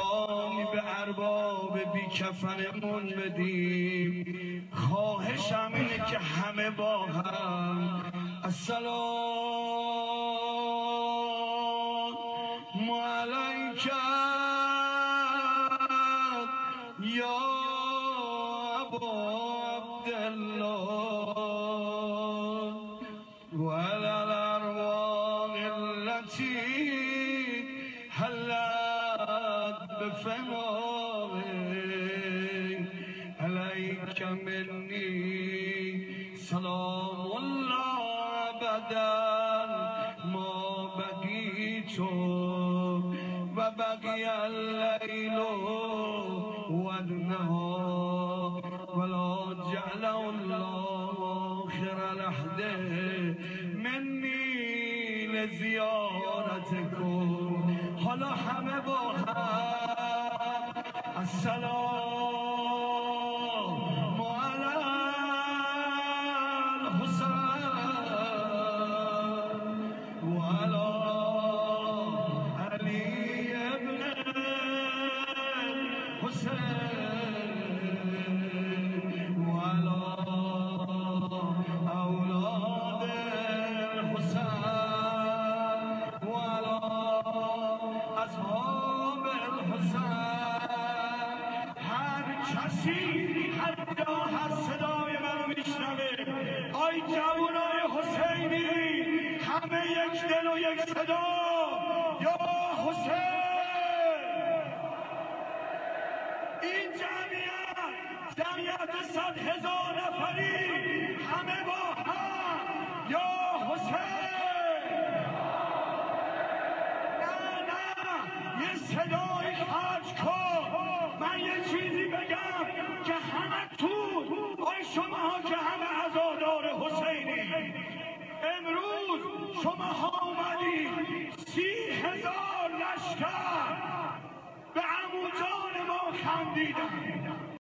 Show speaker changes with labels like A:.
A: به ارباب بی کفنمون بدیم. خواهشم اینه که همه با هم السلام علیک یا ابا عبدالله و علی الارواح التي حلت بفنائه علیک منی سلام الله ابدا ما بقیت و بقی اللیل و النهار ولا جعل الله آخر العهد منی لزیارتکم. حالا همه با هم السلام علی الحسین و علی علی ابن الحسین و علی اولاد الحسین و علی اصحاب الحسین. هر کسی حتی هر صدای منو میشنوه، آی جوانای حسینی، همه یک دل و یک صدا، یا حسین. این جمعیت 100,000 نفری همه با هم یا حسین. نه یه صدای خرج کن، من یه چیزی بگم که همه تو آی شما که همه عزادار حسینی، امروز شما ها اومدی 30,000 لشکر به عمو جان ما خندیدن.